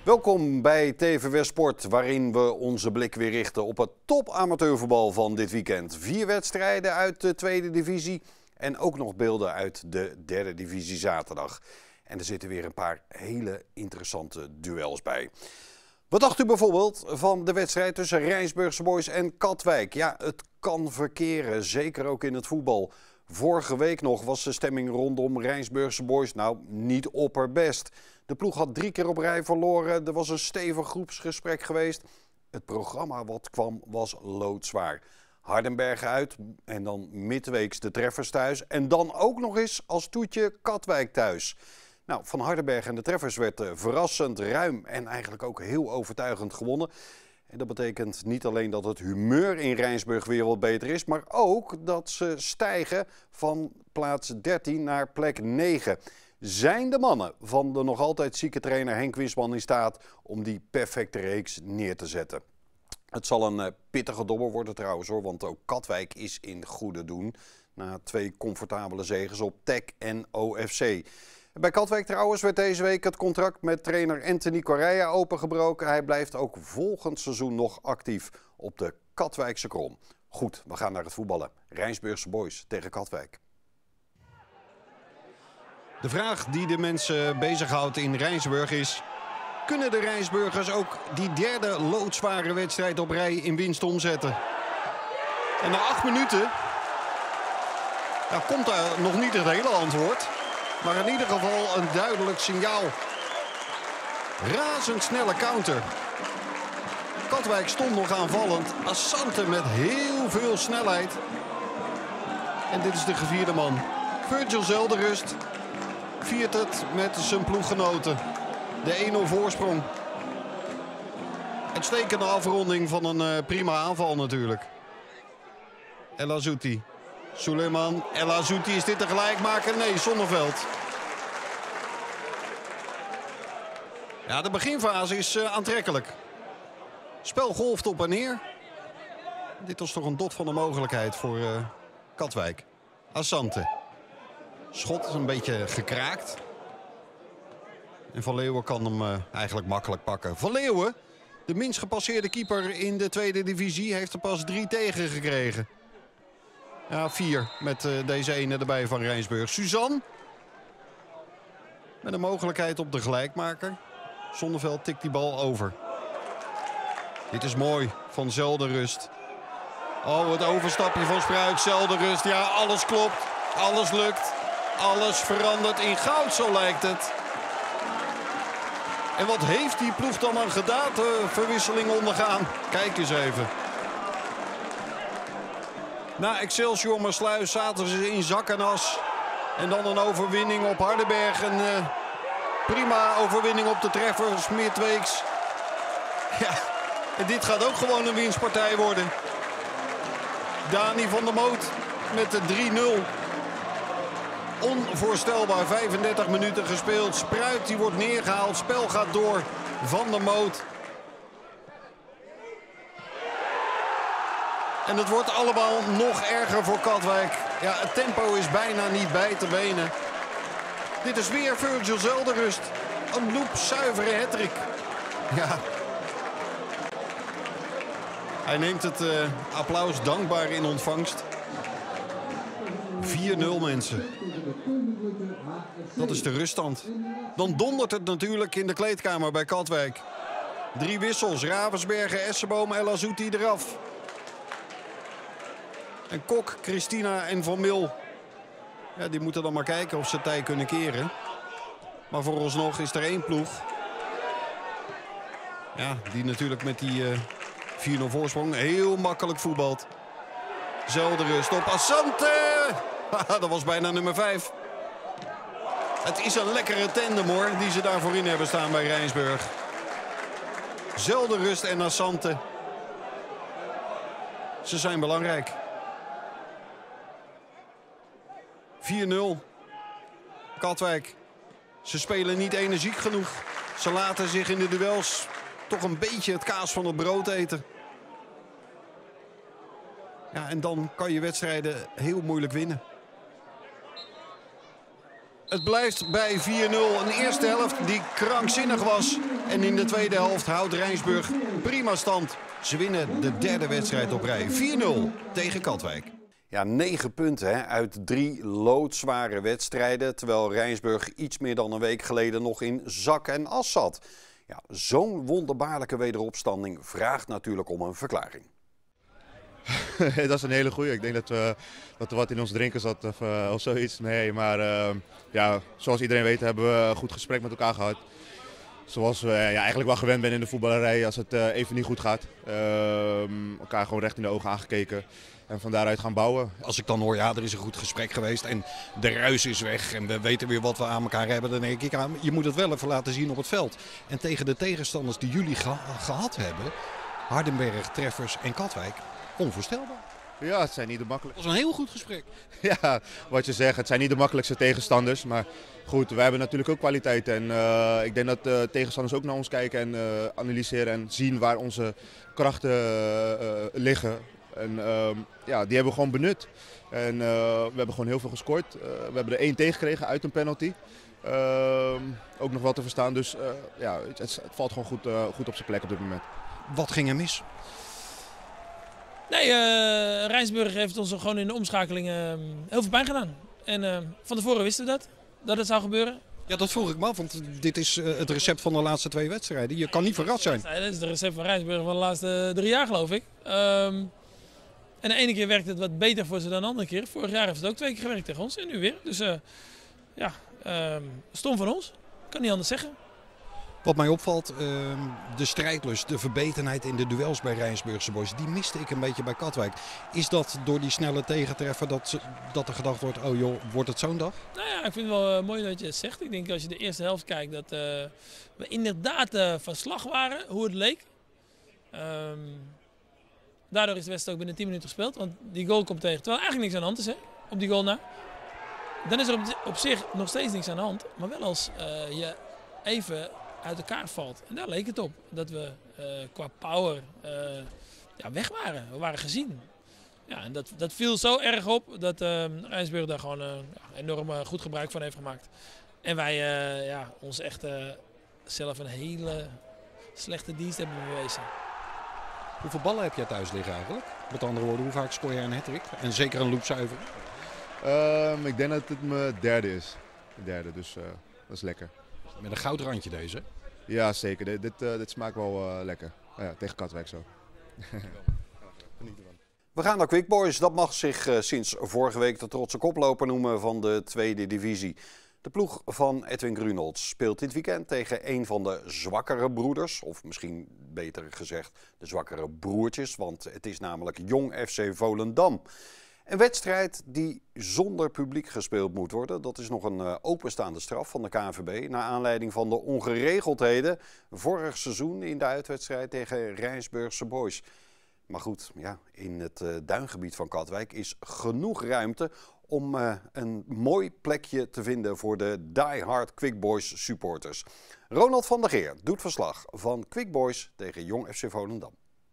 Welkom bij TV West Sport, waarin we onze blik weer richten op het top amateurvoetbal van dit weekend. 4 wedstrijden uit de tweede divisie en ook nog beelden uit de derde divisie zaterdag. En er zitten weer een paar hele interessante duels bij. Wat dacht u bijvoorbeeld van de wedstrijd tussen Rijnsburgse Boys en Katwijk? Ja, het kan verkeren, zeker ook in het voetbal. Vorige week nog was de stemming rondom Rijnsburgse Boys niet opperbest. De ploeg had 3 keer op rij verloren. Er was een stevig groepsgesprek geweest. Het programma wat kwam was loodzwaar. Hardenbergen uit en dan midweeks de treffers thuis. En dan ook nog eens als toetje Katwijk thuis. Nou, van Hardenbergen en de treffers werd verrassend, ruim en eigenlijk ook heel overtuigend gewonnen. En dat betekent niet alleen dat het humeur in Rijnsburg weer wat beter is, maar ook dat ze stijgen van plaats 13 naar plek 9. Zijn de mannen van de nog altijd zieke trainer Henk Winsman in staat om die perfecte reeks neer te zetten? Het zal een pittige dobber worden trouwens hoor, want ook Katwijk is in goede doen na 2 comfortabele zeges op TEC en OFC. Bij Katwijk trouwens werd deze week het contract met trainer Anthony Correia opengebroken. Hij blijft ook volgend seizoen nog actief op de Katwijkse Krom. Goed, we gaan naar het voetballen. Rijnsburgse Boys tegen Katwijk. De vraag die de mensen bezighoudt in Rijnsburg is: kunnen de Rijnsburgers ook die derde loodzware wedstrijd op rij in winst omzetten? En na 8 minuten komt daar nog niet het hele antwoord. Maar in ieder geval een duidelijk signaal. Razendsnelle counter. Katwijk stond nog aanvallend. Assante met heel veel snelheid. En dit is de gevierde man. Virgil Zelderust viert het met zijn ploeggenoten. De 1-0 voorsprong. Uitstekende afronding van een prima aanval natuurlijk. El Azouti. Suleiman, El Azouti, is dit de gelijkmaker? Nee, Zonneveld. Ja, de beginfase is aantrekkelijk. Spel golft op en neer. Dit was toch een dot van de mogelijkheid voor Katwijk. Assante. Schot is een beetje gekraakt. En Van Leeuwen kan hem eigenlijk makkelijk pakken. Van Leeuwen, de minst gepasseerde keeper in de tweede divisie, heeft er pas 3 tegen gekregen. Ja, 4 met deze ene erbij van Rijnsburg. Suzanne met een mogelijkheid op de gelijkmaker. Zonneveld tikt die bal over. Dit is mooi van Zelderust. Oh, het overstapje van Spruit. Zelderust. Ja, alles klopt. Alles lukt. Alles verandert in goud, zo lijkt het. En wat heeft die ploeg dan aan gedaanteverwisseling ondergaan? Kijk eens even. Na Excelsior Maassluis zaten ze in zak en as. En dan een overwinning op Hardenberg. Een prima overwinning op de treffers midweeks. Ja, en dit gaat ook gewoon een winstpartij worden. Dani van der Moot met de 3-0. Onvoorstelbaar, 35 minuten gespeeld. Spruit die wordt neergehaald. Spel gaat door. Van der Moot. En het wordt allemaal nog erger voor Katwijk. Ja, het tempo is bijna niet bij te benen. Dit is weer Virgil Zelderust. Een loopzuivere hattrick. Ja. Hij neemt het applaus dankbaar in ontvangst. 4-0 mensen. Dat is de ruststand. Dan dondert het natuurlijk in de kleedkamer bij Katwijk. 3 wissels. Ravensbergen, Esseboom, El Azouti eraf. En Kok, Christina en Van Mil. Ja, die moeten dan maar kijken of ze tij kunnen keren. Maar vooralsnog is er 1 ploeg. Ja, die natuurlijk met die 4-0 voorsprong heel makkelijk voetbalt. Zelderust op Assante. Dat was bijna nummer 5. Het is een lekkere tandem hoor, die ze daar voorin hebben staan bij Rijnsburg. Zelderust en Assante. Ze zijn belangrijk. 4-0. Katwijk. Ze spelen niet energiek genoeg. Ze laten zich in de duels toch een beetje het kaas van het brood eten. Ja, en dan kan je wedstrijden heel moeilijk winnen. Het blijft bij 4-0. Een eerste helft die krankzinnig was. En in de tweede helft houdt Rijnsburg prima stand. Ze winnen de derde wedstrijd op rij. 4-0 tegen Katwijk. Ja, 9 punten uit 3 loodzware wedstrijden. Terwijl Rijnsburg iets meer dan een week geleden nog in zak en as zat. Ja, zo'n wonderbaarlijke wederopstanding vraagt natuurlijk om een verklaring. Dat is een hele goeie. Ik denk dat er wat in ons drinken zat of zoiets. Nee, maar ja, zoals iedereen weet hebben we een goed gesprek met elkaar gehad. Zoals we eigenlijk wel gewend zijn in de voetballerij als het even niet goed gaat. Elkaar gewoon recht in de ogen aangekeken en van daaruit gaan bouwen. Als ik dan hoor, ja, er is een goed gesprek geweest en de ruis is weg en we weten weer wat we aan elkaar hebben. Dan denk ik, je moet het wel even laten zien op het veld. En tegen de tegenstanders die jullie gehad hebben, Hardenberg, Treffers en Katwijk, onvoorstelbaar. Ja, het zijn niet de makkelijkste. Dat was een heel goed gesprek. Ja, wat je zegt, het zijn niet de makkelijkste tegenstanders. Maar goed, wij hebben natuurlijk ook kwaliteit. En ik denk dat de tegenstanders ook naar ons kijken en analyseren en zien waar onze krachten liggen. En ja, die hebben we gewoon benut. En we hebben gewoon heel veel gescoord. We hebben er 1 tegengekregen uit een penalty. Ook nog wel te verstaan. Dus ja, het valt gewoon goed op zijn plek op dit moment. Wat ging er mis? Nee, Rijnsburg heeft ons gewoon in de omschakeling heel veel pijn gedaan. En van tevoren wisten we dat het zou gebeuren. Ja, dat vroeg ik me af, want dit is het recept van de laatste 2 wedstrijden. Je kan niet verrast zijn. Dat is het recept van Rijnsburg van de laatste 3 jaar, geloof ik. En de ene keer werkt het wat beter voor ze dan de andere keer. Vorig jaar heeft het ook 2 keer gewerkt tegen ons en nu weer. Dus ja, stom van ons. Kan niet anders zeggen. Wat mij opvalt, de strijdlust, de verbetenheid in de duels bij Rijnsburgse boys, die miste ik een beetje bij Katwijk. Is dat door die snelle tegentreffer dat er gedacht wordt, oh joh, wordt het zo'n dag? Nou ja, ik vind het wel mooi dat je het zegt. Ik denk als je de eerste helft kijkt dat we inderdaad van slag waren, hoe het leek. Daardoor is de wedstrijd ook binnen 10 minuten gespeeld, want die goal komt tegen. Terwijl eigenlijk niks aan de hand is, hè, op die goal na. Dan is er op zich nog steeds niks aan de hand, maar wel als je even uit elkaar valt. En daar leek het op. Dat we qua power weg waren. We waren gezien. Ja, en dat viel zo erg op dat Rijnsburg daar gewoon enorm goed gebruik van heeft gemaakt. En wij ons echt zelf een hele slechte dienst hebben bewezen. Hoeveel ballen heb jij thuis liggen eigenlijk? Met andere woorden, hoe vaak scoor jij een hat-trick? En zeker een loopzuiver? Ik denk dat het mijn derde is. De derde, dus dat is lekker. Met een goudrandje deze? Ja, zeker. Dit smaakt wel lekker. Ja, tegen Katwijk zo. We gaan naar Quick Boys. Dat mag zich sinds vorige week de trotse koploper noemen van de tweede divisie. De ploeg van Edwin Grunholz speelt dit weekend tegen een van de zwakkere broeders. Of misschien beter gezegd de zwakkere broertjes. Want het is namelijk Jong FC Volendam. Een wedstrijd die zonder publiek gespeeld moet worden. Dat is nog een openstaande straf van de KNVB. Naar aanleiding van de ongeregeldheden vorig seizoen in de uitwedstrijd tegen Rijnsburgse boys. Maar goed, ja, in het duingebied van Katwijk is genoeg ruimte om een mooi plekje te vinden voor de die-hard Quick Boys supporters. Ronald van der Geer doet verslag van Quick Boys tegen Jong FC Volendam.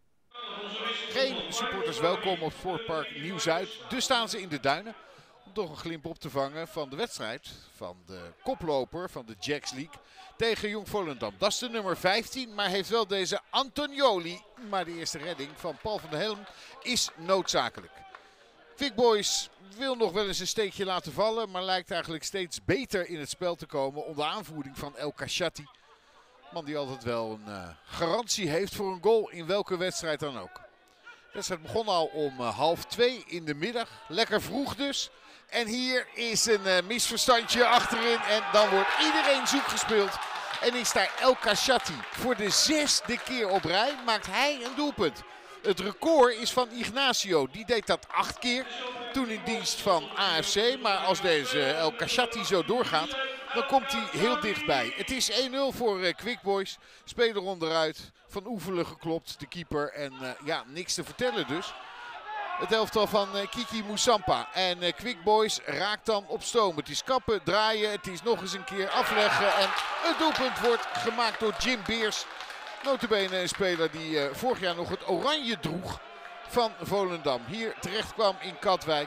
Geen supporters welkom op Sportpark Nieuw-Zuid. Dus staan ze in de duinen om toch een glimp op te vangen van de wedstrijd van de koploper van de Jacks League tegen Jong Volendam. Dat is de nummer 15, maar heeft wel deze Antonioli. Maar de eerste redding van Paul van der Helm is noodzakelijk. Quick Boys wil nog wel eens een steekje laten vallen, maar lijkt eigenlijk steeds beter in het spel te komen onder aanvoering van El Kashati. Man die altijd wel een garantie heeft voor een goal in welke wedstrijd dan ook. De wedstrijd begon al om 1:30 in de middag. Lekker vroeg dus. En hier is een misverstandje achterin. En dan wordt iedereen zoek gespeeld. En is daar El Kashati. Voor de 6e keer op rij maakt hij een doelpunt. Het record is van Ignacio. Die deed dat 8 keer. Toen in dienst van AFC. Maar als deze El Kashati zo doorgaat, dan komt hij heel dichtbij. Het is 1-0 voor Quick Boys. Speler onderuit. Van Oevelen geklopt, de keeper. En ja, niks te vertellen dus. Het elftal van Kiki Moussampa. En Quick Boys raakt dan op stoom. Het is kappen, draaien. Het is nog eens een keer afleggen. En het doelpunt wordt gemaakt door Jim Beers. Notabene een speler die vorig jaar nog het oranje droeg van Volendam. Hier terecht kwam in Katwijk.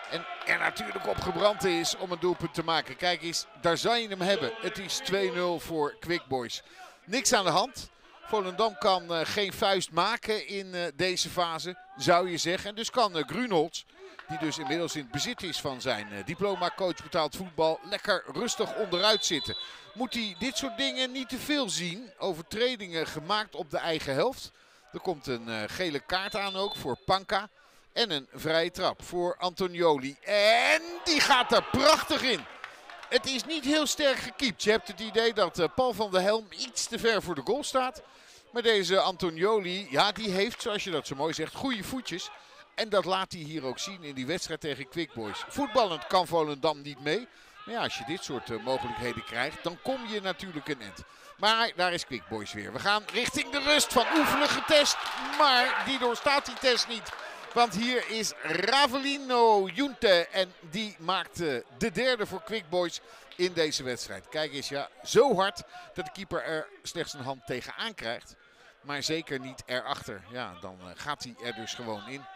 En er natuurlijk op gebrand is om een doelpunt te maken. Kijk eens, daar zou je hem hebben. Het is 2-0 voor Quick Boys. Niks aan de hand. Volendam kan geen vuist maken in deze fase, zou je zeggen. En dus kan Grunholz, die dus inmiddels in het bezit is van zijn diploma-coach betaald voetbal, lekker rustig onderuit zitten. Moet hij dit soort dingen niet te veel zien? Overtredingen gemaakt op de eigen helft. Er komt een gele kaart aan ook voor Panka. En een vrije trap voor Antonioli. En die gaat er prachtig in. Het is niet heel sterk gekiept. Je hebt het idee dat Paul van der Helm iets te ver voor de goal staat. Maar deze Antonioli, ja, die heeft, zoals je dat zo mooi zegt, goede voetjes. En dat laat hij hier ook zien in die wedstrijd tegen Quick Boys. Voetballend kan Volendam niet mee. Maar ja, als je dit soort mogelijkheden krijgt, dan kom je natuurlijk een end. Maar daar is Quick Boys weer. We gaan richting de rust. Van Oefelen getest, maar die doorstaat die test niet. Want hier is Ravelino Junte en die maakt de derde voor Quick Boys in deze wedstrijd. Kijk eens, ja, zo hard dat de keeper er slechts een hand tegenaan krijgt. Maar zeker niet erachter. Ja, dan gaat hij er dus gewoon in.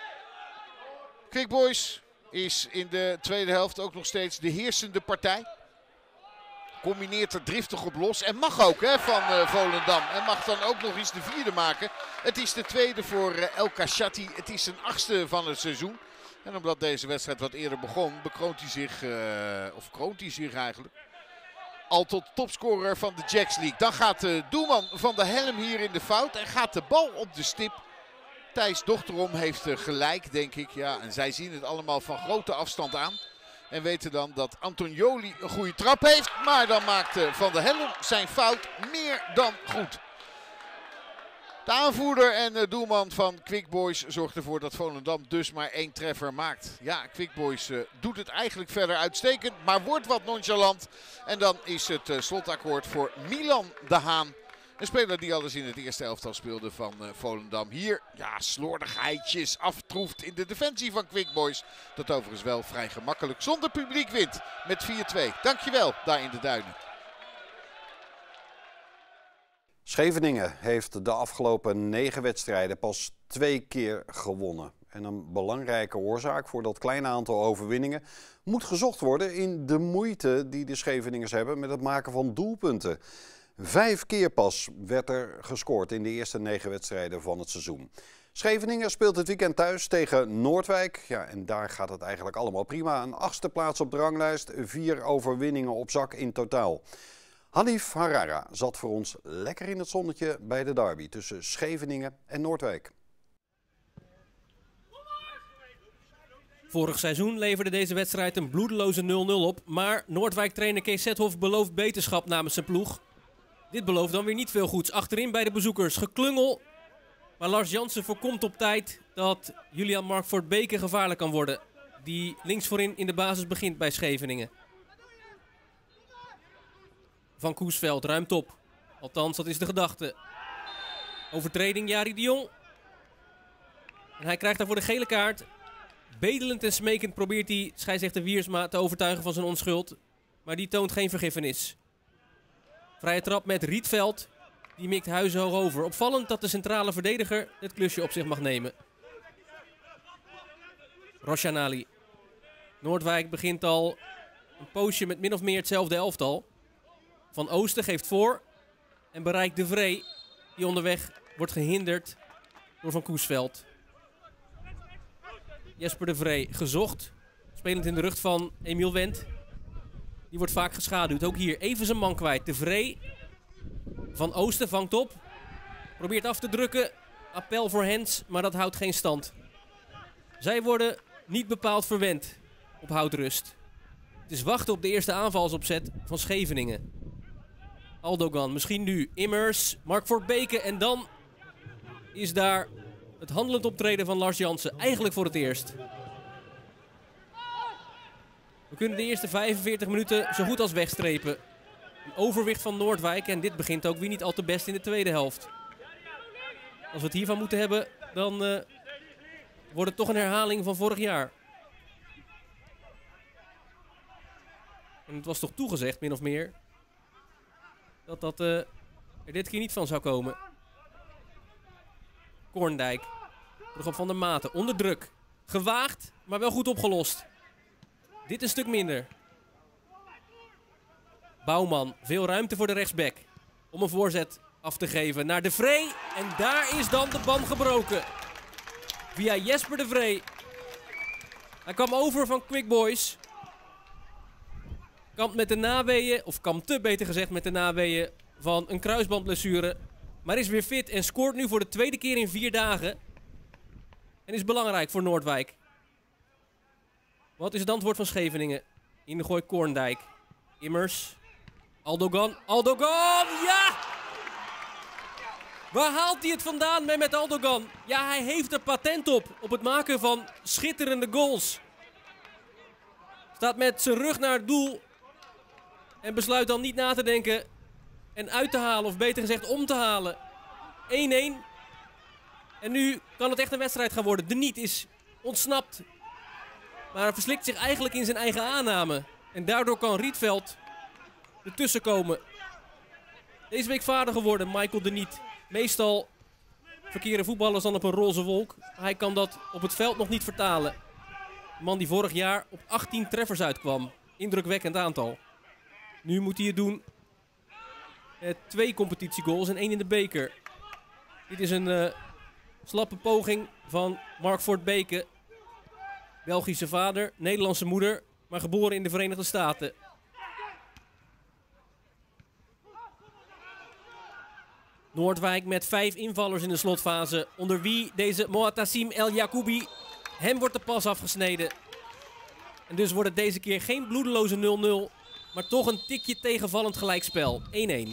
Quick Boys is in de tweede helft ook nog steeds de heersende partij. Combineert er driftig op los. En mag ook van Volendam. En mag dan ook nog eens de vierde maken. Het is de tweede voor El Kashati. Het is zijn 8e van het seizoen. En omdat deze wedstrijd wat eerder begon, bekroont hij zich, of kroont hij zich eigenlijk, al tot topscorer van de Jacks League. Dan gaat de doelman van de Helm hier in de fout. En gaat de bal op de stip. Thijs Dochterom heeft gelijk, denk ik. Ja, en zij zien het allemaal van grote afstand aan. En weten dan dat Antonioli een goede trap heeft. Maar dan maakt Van der Helm zijn fout meer dan goed. De aanvoerder en doelman van Quick Boys zorgt ervoor dat Volendam dus maar 1 treffer maakt. Ja, Quick Boys doet het eigenlijk verder uitstekend, maar wordt wat nonchalant. En dan is het slotakkoord voor Milan de Haan. Een speler die alles in het eerste elftal speelde van Volendam. Hier, ja, slordigheidjes aftroeft in de defensie van Quick Boys. Dat overigens wel vrij gemakkelijk zonder publiek wint met 4-2. Dankjewel, daar in de Duinen. Scheveningen heeft de afgelopen 9 wedstrijden pas 2 keer gewonnen. En een belangrijke oorzaak voor dat kleine aantal overwinningen moet gezocht worden in de moeite die de Scheveningers hebben met het maken van doelpunten. 5 keer pas werd er gescoord in de eerste 9 wedstrijden van het seizoen. Scheveningen speelt het weekend thuis tegen Noordwijk. Ja, en daar gaat het eigenlijk allemaal prima. Een 8e plaats op de ranglijst, 4 overwinningen op zak in totaal. Hanif Harara zat voor ons lekker in het zonnetje bij de derby tussen Scheveningen en Noordwijk. Vorig seizoen leverde deze wedstrijd een bloedeloze 0-0 op. Maar Noordwijk-trainer Kees Zethoff belooft beterschap namens zijn ploeg. Dit belooft dan weer niet veel goeds. Achterin bij de bezoekers geklungel. Maar Lars Jansen voorkomt op tijd dat Julian Mark Beke gevaarlijk kan worden. Die links voorin in de basis begint bij Scheveningen. Van Koesveld ruimt op. Althans, dat is de gedachte. Overtreding Jari de Jong. En hij krijgt daarvoor de gele kaart. Bedelend en smekend probeert hij scheidsrechter Wiersma te overtuigen van zijn onschuld. Maar die toont geen vergiffenis. Vrije trap met Rietveld. Die mikt huizenhoog over. Opvallend dat de centrale verdediger het klusje op zich mag nemen. Roshanali. Noordwijk begint al een poosje met min of meer hetzelfde elftal. Van Oosten geeft voor en bereikt De Vree, die onderweg wordt gehinderd door Van Koesveld. Jesper De Vree gezocht, spelend in de rug van Emiel Wendt. Die wordt vaak geschaduwd, ook hier even zijn man kwijt. De Vree, Van Oosten vangt op, probeert af te drukken. Appel voor Hens, maar dat houdt geen stand. Zij worden niet bepaald verwend op houtrust. Het is wachten op de eerste aanvalsopzet van Scheveningen. Aldogan, misschien nu. Immers, Mark Beke en dan is daar het handelend optreden van Lars Jansen. Eigenlijk voor het eerst. We kunnen de eerste 45 minuten zo goed als wegstrepen. Een overwicht van Noordwijk en dit begint ook weer niet al te best in de tweede helft. Als we het hiervan moeten hebben, dan wordt het toch een herhaling van vorig jaar. En het was toch toegezegd, min of meer, dat er dit keer niet van zou komen. Korndijk. Terug op Van der Maten. Onder druk. Gewaagd, maar wel goed opgelost. Dit een stuk minder. Bouwman, veel ruimte voor de rechtsback. Om een voorzet af te geven naar De Vree. En daar is dan de band gebroken. Via Jesper De Vree. Hij kwam over van Quick Boys. Kampt met de naweeën, of kampte beter gezegd met de naweeën van een kruisbandblessure. Maar is weer fit en scoort nu voor de tweede keer in 4 dagen. En is belangrijk voor Noordwijk. Wat is het antwoord van Scheveningen? In de gooi Korndijk. Immers. Aldogan. Aldogan! Ja! Waar haalt hij het vandaan met Aldogan? Ja, hij heeft er patent op het maken van schitterende goals. Staat met zijn rug naar het doel. En besluit dan niet na te denken en uit te halen, of beter gezegd om te halen. 1-1. En nu kan het echt een wedstrijd gaan worden. De Niet is ontsnapt. Maar hij verslikt zich eigenlijk in zijn eigen aanname. En daardoor kan Rietveld ertussen komen. Deze week vader geworden, Michael De Niet. Meestal verkeren voetballers dan op een roze wolk. Hij kan dat op het veld nog niet vertalen. Een man die vorig jaar op 18 treffers uitkwam. Indrukwekkend aantal. Nu moet hij het doen. 2 competitiegoals en 1 in de beker. Dit is een slappe poging van Mark Voortbeke. Belgische vader, Nederlandse moeder, maar geboren in de Verenigde Staten. Noordwijk met 5 invallers in de slotfase. Onder wie deze Moatassim El Yacoubi. Hem wordt de pas afgesneden. En dus wordt het deze keer geen bloedeloze 0-0. Maar toch een tikje tegenvallend gelijkspel. 1-1.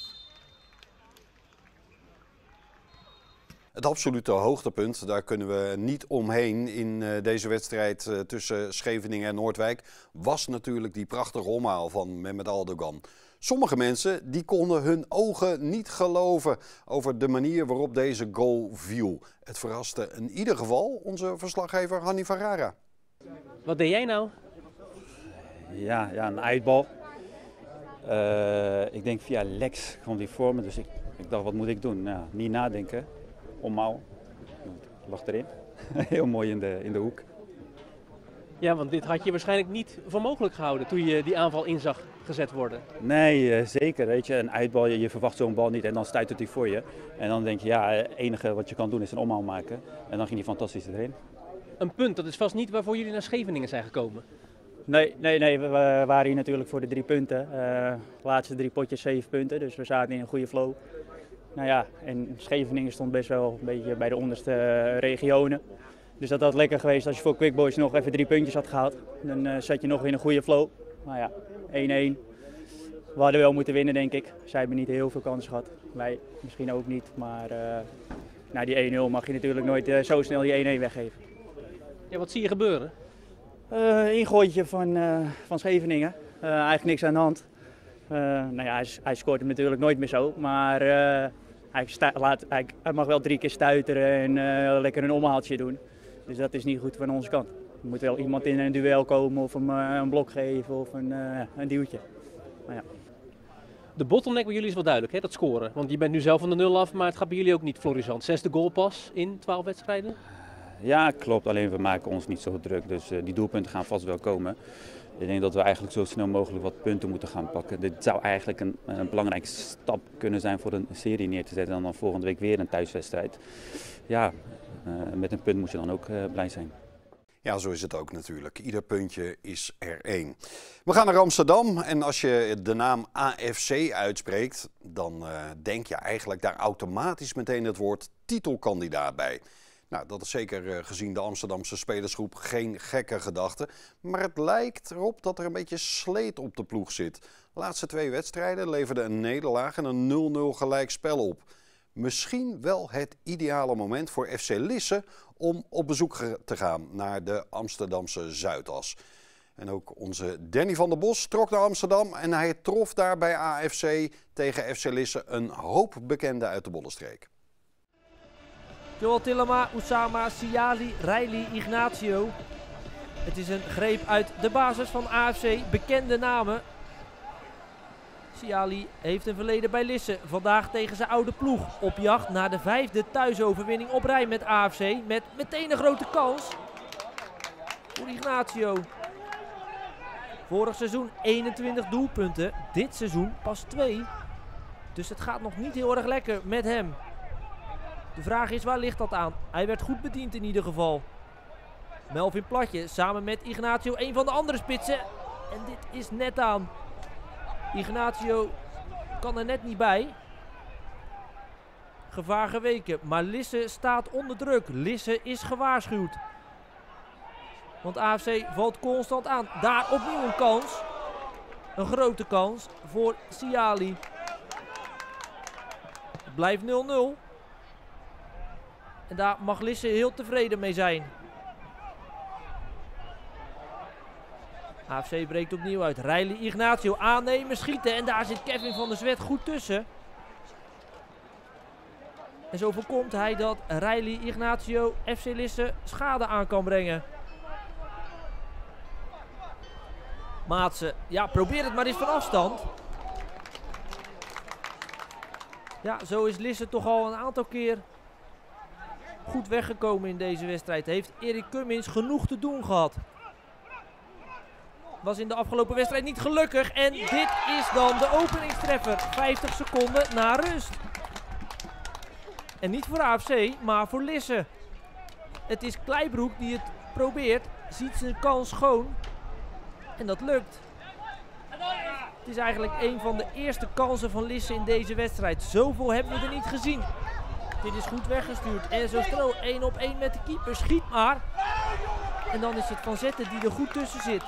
Het absolute hoogtepunt, daar kunnen we niet omheen in deze wedstrijd tussen Scheveningen en Noordwijk, was natuurlijk die prachtige omhaal van Mehmet Aldogan. Sommige mensen die konden hun ogen niet geloven over de manier waarop deze goal viel. Het verraste in ieder geval onze verslaggever Hanni Ferrara. Wat deed jij nou? Ja, een uitbal. Ik denk via Lex kwam die voor me, dus ik dacht wat moet ik doen? Nou, niet nadenken, omhaal, lag erin. Heel mooi in de hoek. Ja, want dit had je waarschijnlijk niet voor mogelijk gehouden toen je die aanval in zag gezet worden. Nee, zeker. Weet je, een uitbal, je verwacht zo'n bal niet en dan stuitert hij voor je. En dan denk je, ja, het enige wat je kan doen is een omhaal maken. En dan ging hij fantastisch erin. Een punt, dat is vast niet waarvoor jullie naar Scheveningen zijn gekomen. Nee, we waren hier natuurlijk voor de 3 punten. Laatste 3 potjes 7 punten, dus we zaten in een goede flow. Nou ja, en Scheveningen stond best wel een beetje bij de onderste regionen. Dus dat had lekker geweest als je voor Quick Boys nog even 3 puntjes had gehad. Dan zat je nog in een goede flow. Nou ja, 1-1. We hadden wel moeten winnen, denk ik. Zij hebben niet heel veel kansen gehad. Wij misschien ook niet, maar na die 1-0 mag je natuurlijk nooit zo snel die 1-1 weggeven. Ja, wat zie je gebeuren? Ingooitje van Scheveningen. Eigenlijk niks aan de hand. Nou ja, hij scoort hem natuurlijk nooit meer zo, maar hij mag wel 3 keer stuiteren en lekker een omhaaltje doen. Dus dat is niet goed van onze kant. Er moet wel iemand in een duel komen of een blok geven of een duwtje. Maar ja. De bottleneck bij jullie is wel duidelijk, hè, dat scoren. Want je bent nu zelf van de 0 af, maar het gaat bij jullie ook niet florissant. 6e goal pas in 12 wedstrijden? Ja, klopt. Alleen we maken ons niet zo druk. Dus die doelpunten gaan vast wel komen. Ik denk dat we eigenlijk zo snel mogelijk wat punten moeten gaan pakken. Dit zou eigenlijk een belangrijke stap kunnen zijn voor een serie neer te zetten. En dan volgende week weer een thuiswedstrijd. Ja, met een punt moet je dan ook blij zijn. Ja, zo is het ook natuurlijk. Ieder puntje is er 1. We gaan naar Amsterdam en als je de naam AFC uitspreekt, dan denk je eigenlijk daar automatisch meteen het woord titelkandidaat bij. Nou, dat is zeker gezien de Amsterdamse spelersgroep geen gekke gedachte. Maar het lijkt erop dat er een beetje sleet op de ploeg zit. De laatste 2 wedstrijden leverden een nederlaag en een 0-0 gelijkspel op. Misschien wel het ideale moment voor FC Lisse om op bezoek te gaan naar de Amsterdamse Zuidas. En ook onze Danny van der Bos trok naar Amsterdam en hij trof daar bij AFC tegen FC Lisse een hoop bekenden uit de Bollenstreek. Joel Tillema, Oussama, Siali, Riley, Ignacio. Het is een greep uit de basis van AFC, bekende namen. Siali heeft een verleden bij Lisse, vandaag tegen zijn oude ploeg. Op jacht naar de 5e thuisoverwinning op rij met AFC, met meteen een grote kans. voor Ignacio. Vorig seizoen 21 doelpunten, dit seizoen pas 2. Dus het gaat nog niet heel erg lekker met hem. De vraag is, waar ligt dat aan? Hij werd goed bediend in ieder geval. Melvin Platje samen met Ignacio, een van de andere spitsen. En dit is net aan. Ignacio kan er net niet bij. Gevaar geweken, maar Lisse staat onder druk. Lisse is gewaarschuwd. Want AFC valt constant aan. Daar opnieuw een kans. Een grote kans voor Siali. Het blijft 0-0. En daar mag Lisse heel tevreden mee zijn. AFC breekt opnieuw uit. Riley Ignacio aannemen, schieten. En daar zit Kevin van der Zwet goed tussen. En zo voorkomt hij dat Riley Ignacio FC Lisse schade aan kan brengen. Maatsen, ja, probeer het maar eens van afstand. Ja, zo is Lisse toch al een aantal keer goed weggekomen in deze wedstrijd. Heeft Erik Cummins genoeg te doen gehad. Was in de afgelopen wedstrijd niet gelukkig. En dit is dan de openingstreffer. 50 seconden na rust. En niet voor AFC, maar voor Lisse. Het is Kleibroek die het probeert. Ziet zijn kans schoon. En dat lukt. Het is eigenlijk een van de eerste kansen van Lisse in deze wedstrijd. Zoveel hebben we er niet gezien. Dit is goed weggestuurd. En zo Stro 1-op-1 met de keeper. Schiet maar. En dan is het Van Zetten die er goed tussen zit.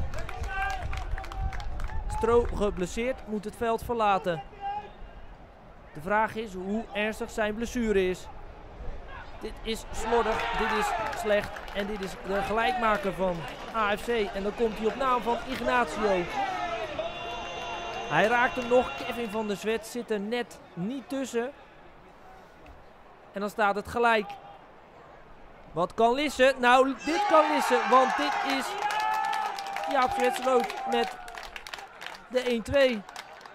Stro geblesseerd, moet het veld verlaten. De vraag is hoe ernstig zijn blessure is. Dit is slordig, dit is slecht en dit is de gelijkmaker van AFC. En dan komt hij op naam van Ignacio. Hij raakt hem nog, Kevin van der Zwet zit er net niet tussen. En dan staat het gelijk. Wat kan Lisse? Nou, dit kan Lisse, want dit is Jaap Zwetsloot met de 1-2.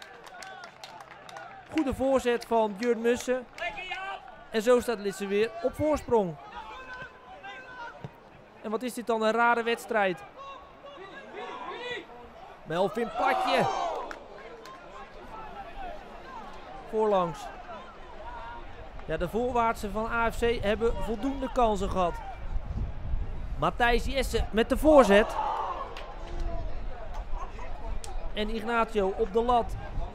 Goede voorzet van Björn Mussen. En zo staat Lisse weer op voorsprong. En wat is dit dan een rare wedstrijd. Melvin Platje. Voorlangs. Ja, de voorwaartsen van AFC hebben voldoende kansen gehad. Matthijs Jesse met de voorzet. En Ignacio op de lat.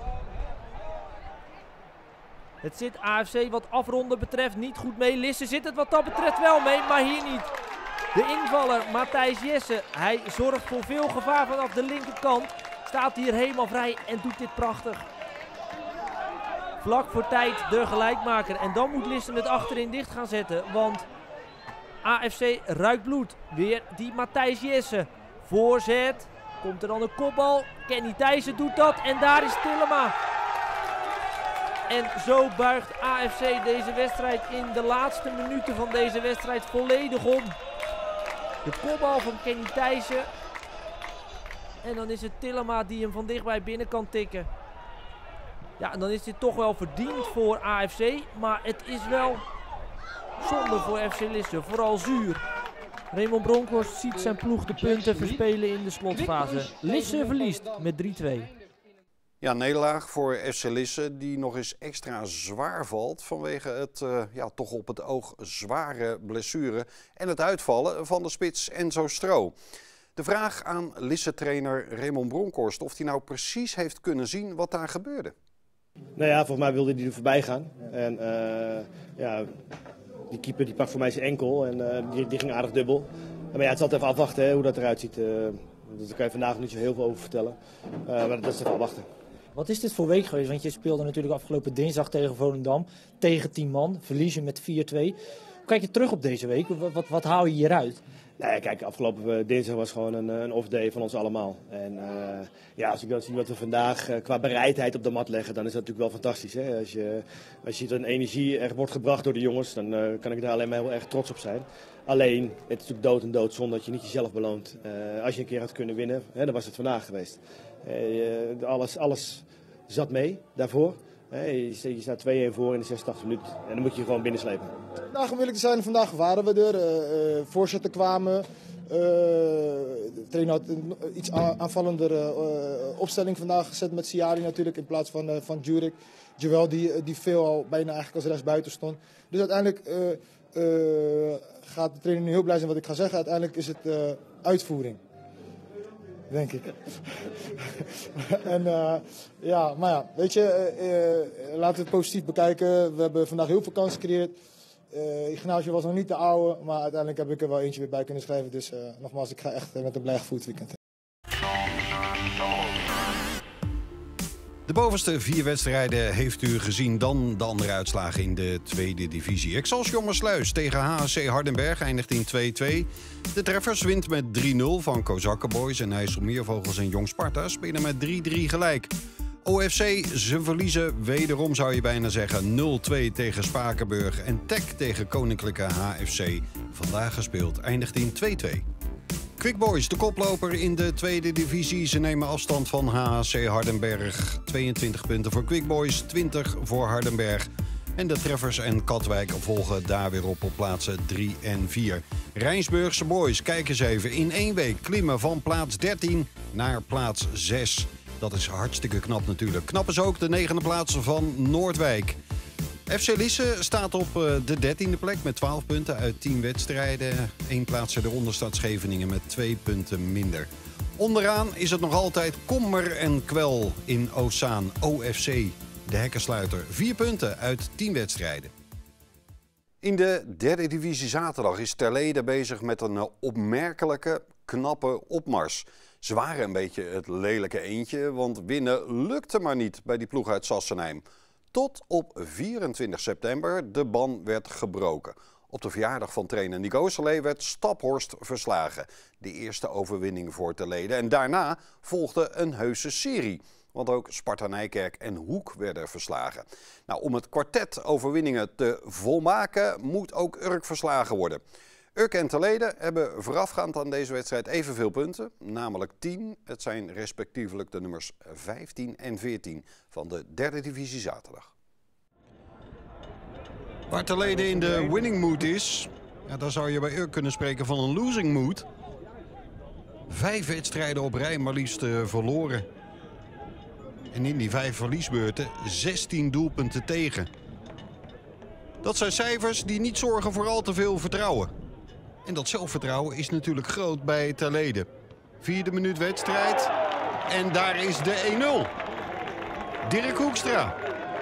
Het zit AFC wat afronden betreft niet goed mee. Lisse zit het wat dat betreft wel mee, maar hier niet. De invaller Matthijs Jesse. Hij zorgt voor veel gevaar vanaf de linkerkant. Staat hier helemaal vrij en doet dit prachtig. Vlak voor tijd de gelijkmaker. En dan moet Lisse het achterin dicht gaan zetten. Want AFC ruikt bloed. Weer die Matthijs Jesse. Voorzet. Komt er dan een kopbal. Kenny Thijssen doet dat. En daar is Tillema. En zo buigt AFC deze wedstrijd in de laatste minuten van deze wedstrijd volledig om. De kopbal van Kenny Thijssen. En dan is het Tillema die hem van dichtbij binnen kan tikken. Ja, en dan is dit toch wel verdiend voor AFC. Maar het is wel zonde voor FC Lisse. Vooral zuur. Raymond Bronkhorst ziet zijn ploeg de punten verspelen in de slotfase. Lisse verliest met 3-2. Ja, nederlaag voor FC Lisse die nog eens extra zwaar valt vanwege het toch op het oog zware blessure en het uitvallen van de spits Enzo Stro. De vraag aan Lisse-trainer Raymond Bronkhorst of hij nou precies heeft kunnen zien wat daar gebeurde. Nou ja, volgens mij wilde hij er voorbij gaan. En die keeper die pakt voor mij zijn enkel en die ging aardig dubbel. Maar ja, het is altijd even afwachten hoe dat eruit ziet. Daar kan je vandaag niet zo heel veel over vertellen. Maar dat is even afwachten. Wat is dit voor week geweest? Want je speelde natuurlijk afgelopen dinsdag tegen Volendam. Tegen 10 man. Verliezen met 4-2. Hoe kijk je terug op deze week? Wat haal je hieruit? Nee, kijk, afgelopen dinsdag was gewoon een off-day van ons allemaal. En als ik dan zie wat we vandaag qua bereidheid op de mat leggen, dan is dat natuurlijk wel fantastisch. Hè? Als je ziet dat een energie er wordt gebracht door de jongens, dan kan ik daar alleen maar heel erg trots op zijn. Alleen, het is natuurlijk dood en doodzonde dat je niet jezelf beloont. Als je een keer had kunnen winnen, dan was het vandaag geweest. Alles zat mee daarvoor. Je staat 2-1 voor in de 86 minuten en dan moet je gewoon binnenslepen. Vandaag om eerlijk te zijn, vandaag waren we er. Voorzetten kwamen. De trainer had een iets aanvallendere opstelling vandaag gezet met Siari natuurlijk in plaats van Djurik. Joel die veel al bijna eigenlijk als rechtsbuiten stond. Dus uiteindelijk gaat de trainer nu heel blij zijn wat ik ga zeggen. Uiteindelijk is het uitvoering. Denk ik. En ja, maar ja, weet je, laten we het positief bekijken. We hebben vandaag heel veel kansen gecreëerd. Ignacio was nog niet de oude, maar uiteindelijk heb ik er wel eentje weer bij kunnen schrijven. Dus nogmaals, ik ga echt met een blij gevoel het weekend. De bovenste 4 wedstrijden heeft u gezien, dan de andere uitslagen in de tweede divisie. Excelsior Maassluis tegen HSC Hardenberg eindigt in 2-2. De Treffers wint met 3-0 van Kozakkenboys en IJsselmeervogels en Jong Sparta spelen met 3-3 gelijk. OFC, ze verliezen wederom zou je bijna zeggen 0-2 tegen Spakenburg en TEC tegen Koninklijke HFC. Vandaag gespeeld, eindigt in 2-2. Quick Boys, de koploper in de tweede divisie. Ze nemen afstand van HHC Hardenberg. 22 punten voor Quick Boys, 20 voor Hardenberg. En de Treffers en Katwijk volgen daar weer op plaatsen 3 en 4. Rijnsburgse Boys, kijk eens even. In 1 week klimmen van plaats 13 naar plaats 6. Dat is hartstikke knap natuurlijk. Knap is ook de 9e plaats van Noordwijk. FC Lisse staat op de 13e plek met 12 punten uit 10 wedstrijden. 1 plaats eronder staat Scheveningen met 2 punten minder. Onderaan is het nog altijd kommer en kwel in Oostzaan. OFC, de hekkensluiter. 4 punten uit 10 wedstrijden. In de derde divisie zaterdag is Terlede bezig met een opmerkelijke, knappe opmars. Ze waren een beetje het lelijke eendje, want winnen lukte maar niet bij die ploeg uit Sassenheim. Tot op 24 september de ban werd gebroken. Op de verjaardag van trainer Nico Oosterlee werd Staphorst verslagen. De eerste overwinning voor Terlede. En daarna volgde een heuse serie. Want ook Sparta Nijkerk en Hoek werden verslagen. Nou, om het kwartet overwinningen te volmaken moet ook Urk verslagen worden. Urk en Terlede hebben voorafgaand aan deze wedstrijd evenveel punten, namelijk 10. Het zijn respectievelijk de nummers 15 en 14 van de derde divisie zaterdag. Waar Terlede in de winning mood is, ja, dan zou je bij Urk kunnen spreken van een losing mood. 5 wedstrijden op rij maar liefst verloren. En in die 5 verliesbeurten 16 doelpunten tegen. Dat zijn cijfers die niet zorgen voor al te veel vertrouwen. En dat zelfvertrouwen is natuurlijk groot bij Terlede. 4e minuut wedstrijd. En daar is de 1-0. Dirk Hoekstra.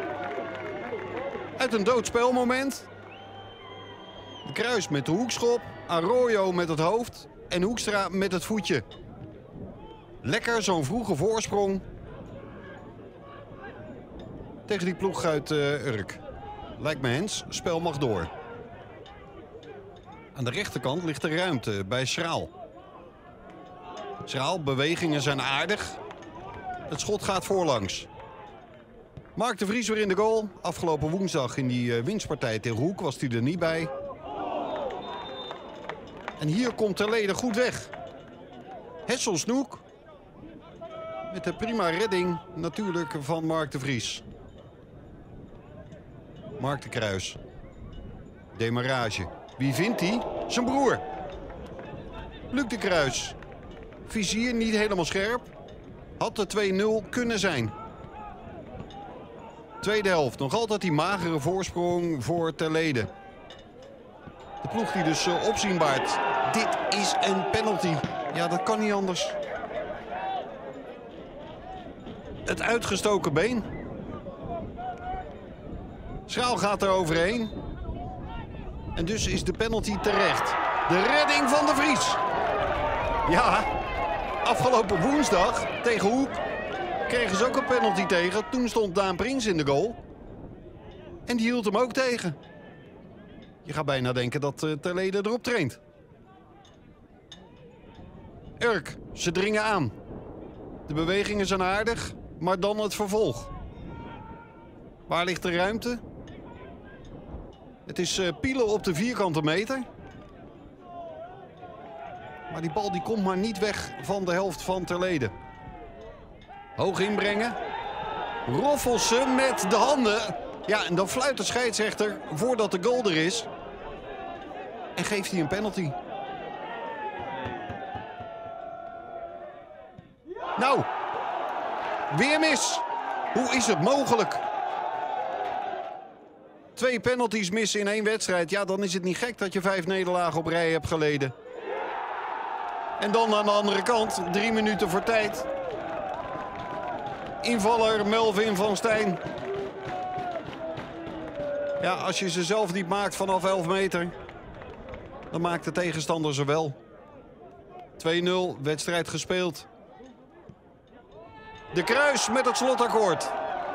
Uit een doodspelmoment. De Kruis met de hoekschop. Arroyo met het hoofd. En Hoekstra met het voetje. Lekker zo'n vroege voorsprong. Tegen die ploeg uit Urk. Lijkt me Hens, spel mag door. Aan de rechterkant ligt er ruimte bij Schraal. Schraal, bewegingen zijn aardig. Het schot gaat voorlangs. Mark de Vries weer in de goal. Afgelopen woensdag in die winstpartij tegen Hoek was hij er niet bij. En hier komt Terlede goed weg. Hessel Snoek. Met de prima redding natuurlijk van Mark de Vries. Mark de Kruis. Demarrage. Wie vindt hij? Zijn broer. Luc de Kruis. Vizier niet helemaal scherp. Had de 2-0 kunnen zijn. Tweede helft. Nog altijd die magere voorsprong voor Terlede. De ploeg die dus opzien baart. Dit is een penalty. Ja, dat kan niet anders. Het uitgestoken been. Schraal gaat er overheen. En dus is de penalty terecht. De redding van de Vries. Ja, afgelopen woensdag tegen Hoek kregen ze ook een penalty tegen. Toen stond Daan Prins in de goal. En die hield hem ook tegen. Je gaat bijna denken dat Terlede erop traint. Urk, ze dringen aan. De bewegingen zijn aardig, maar dan het vervolg. Waar ligt de ruimte? Het is pielen op de vierkante meter. Maar die bal die komt maar niet weg van de helft van Terlede. Hoog inbrengen. Roffelsen met de handen. Ja, en dan fluit de scheidsrechter voordat de goal er is. En geeft hij een penalty. Nou, weer mis. Hoe is het mogelijk? 2 penalties missen in 1 wedstrijd. Ja, dan is het niet gek dat je 5 nederlagen op rij hebt geleden. En dan aan de andere kant, 3 minuten voor tijd. Invaller Melvin van Stijn. Ja, als je ze zelf niet maakt vanaf 11 meter, dan maakt de tegenstander ze wel. 2-0, wedstrijd gespeeld. De Kruis met het slotakkoord.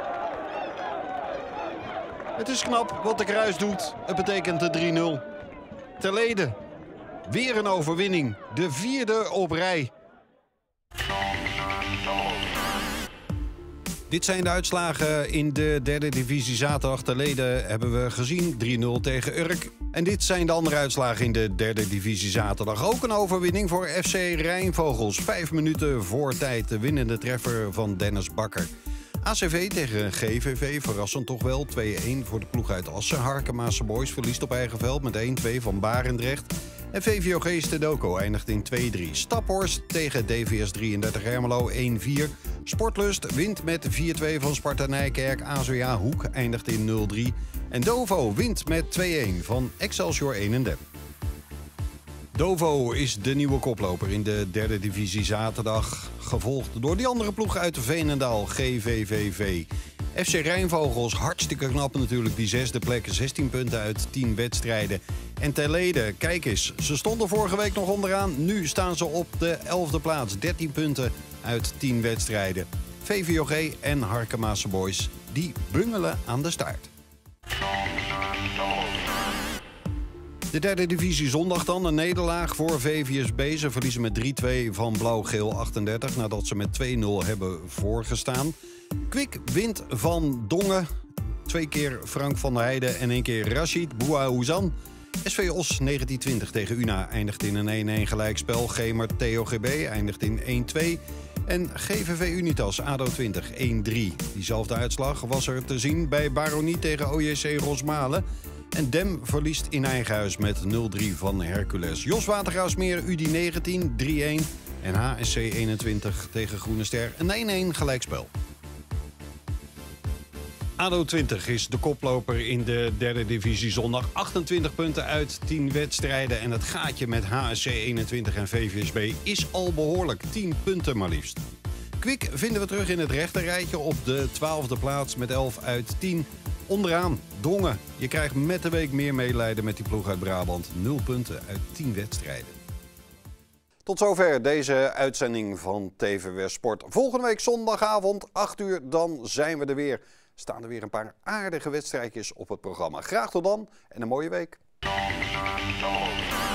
Het is knap wat de Kruis doet. Het betekent de 3-0. Terlede, weer een overwinning. De 4e op rij. Dit zijn de uitslagen in de 3e divisie zaterdag. Terlede hebben we gezien 3-0 tegen Urk. En dit zijn de andere uitslagen in de 3e divisie zaterdag. Ook een overwinning voor FC Rijnvogels. 5 minuten voor tijd de winnende treffer van Dennis Bakker. ACV tegen GVV, verrassend toch wel. 2-1 voor de ploeg uit Assen. Harkemaanse Boys verliest op eigen veld met 1-2 van Barendrecht. En VVOG Stedoco eindigt in 2-3. Staphorst tegen DVS 33 Ermelo 1-4. Sportlust wint met 4-2 van Sparta Nijkerk. AZOA Hoek eindigt in 0-3. En Dovo wint met 2-1 van Excelsior 1-3. Dovo is de nieuwe koploper in de 3e divisie zaterdag. Gevolgd door die andere ploeg uit Veenendaal, GVVV. FC Rijnvogels, hartstikke knap natuurlijk, die 6e plek. 16 punten uit 10 wedstrijden. En Terlede, kijk eens, ze stonden vorige week nog onderaan. Nu staan ze op de 11e plaats. 13 punten uit 10 wedstrijden. VVOG en Harkemaanse Boys, die bungelen aan de start. De 3e divisie zondag dan, een nederlaag voor VVSB. Ze verliezen met 3-2 van Blauw-Geel 38 nadat ze met 2-0 hebben voorgestaan. Kwik wint van Dongen. 2 keer Frank van der Heijden en 1 keer Rashid Bouaouzan. SV Os 1920 tegen Una eindigt in een 1-1 gelijkspel. Gemer TOGB eindigt in 1-2. En GVV Unitas ADO 20 1-3. Diezelfde uitslag was er te zien bij Baronie tegen OJC Rosmalen. En Dem verliest in eigen huis met 0-3 van Hercules. Jos Watergraafsmeer UDI 19 3-1. En HSC 21 tegen Groene Ster een 1-1 gelijkspel. ADO 20 is de koploper in de 3e divisie zondag. 28 punten uit 10 wedstrijden. En het gaatje met HSC 21 en VVSB is al behoorlijk. 10 punten maar liefst. Kwik vinden we terug in het rechterrijtje op de 12e plaats met 11 uit 10. Onderaan Dongen. Je krijgt met de week meer medelijden met die ploeg uit Brabant. 0 punten uit 10 wedstrijden. Tot zover deze uitzending van TV West Sport. Volgende week zondagavond 8 uur, dan zijn we er weer. Staan er weer een paar aardige wedstrijdjes op het programma. Graag tot dan en een mooie week.